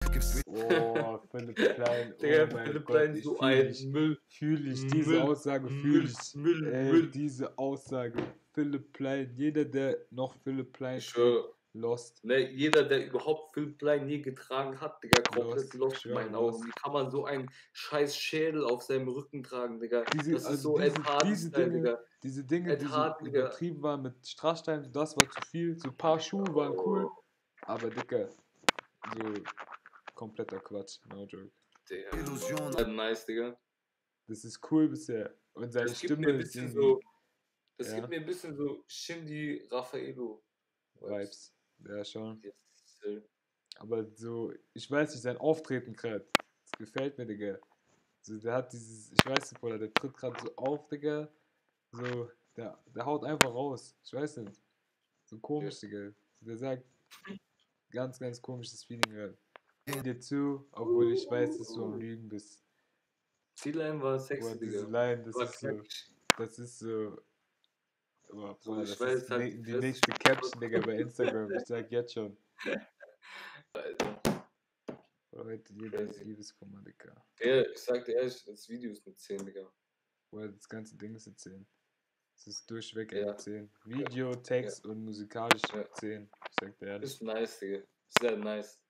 Oh, Philipp Plein, oh Digga, mein Philipp Gott, Plein, ich so fühle ein dich. Müll. Fühle ich, diese Müll. Aussage fühle Müll. ich. Müll. Ey, Müll. diese Aussage, Philipp Plein, jeder, der noch Philipp Plein Ich trägt, schwöre. lost. Ne, jeder, der überhaupt Philipp Plein nie getragen hat, Digga, komplett Lost, ich lost in schwöre, meinen Augen. lost. Wie kann man so einen scheiß Schädel auf seinem Rücken tragen, Digga? Diese, Das ist also so Ed diese Hardy-Style, Dinge, Digga. diese Dinge, Ed die so Hardy, Digga. übertrieben waren mit Strasssteinen, das war zu viel. So ein paar Schuhe waren cool, aber Digga, so kompletter Quatsch, no joke. Digga. Nice, Digga. Das ist cool bisher. Und seine Das gibt mir ein Stimme ist bisschen irgendwie, so, das gibt ja, mir ein bisschen so Shindy Raffaello Vibes. Vibes. Ja, schon. Jetzt, Aber so, ich weiß nicht, sein Auftreten gerade, das gefällt mir, Digga. So, der hat dieses, ich weiß nicht, Bruder, der tritt gerade so auf, Digga. So, der haut einfach raus. Ich weiß nicht. So ja. komisch, Digga. Der sagt ganz, ganz komisches Feeling gerade. Dir zu, obwohl ich weiß, dass du am Lügen bist. T-Line war Boah, sexy, diese Digga. Line, War knackig. das ist so, oh, So, Bruder, ich das ist weiß halt, die die Fresse nächste Caption, Digga, bei Instagram. Ich sag jetzt schon. Heute jeder ist crazy. Liebeskummer, Digga. Ja, ich sag dir ehrlich, das Video ist eine 10, Digga. Boah, das ganze Ding ist eine 10. Es ist durchweg eine Ja, 10. ja, Video, ja, Text und musikalisch ja. 10. Ich sag dir ehrlich. Ist nice, Digga. Sehr nice.